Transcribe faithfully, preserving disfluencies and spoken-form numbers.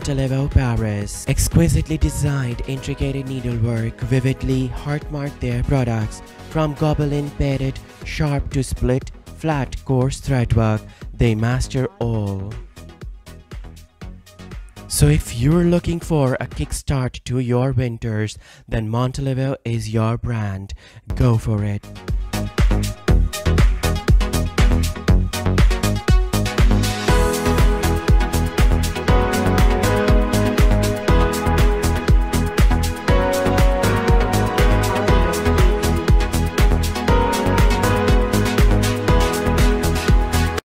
Montolivo, Paris. Exquisitely designed, intricate needlework vividly heart-marked their products. From gobelin beaded, sharp to split, flat, coarse threadwork, they master all. So if you're looking for a kickstart to your winters, then Montolivo is your brand. Go for it.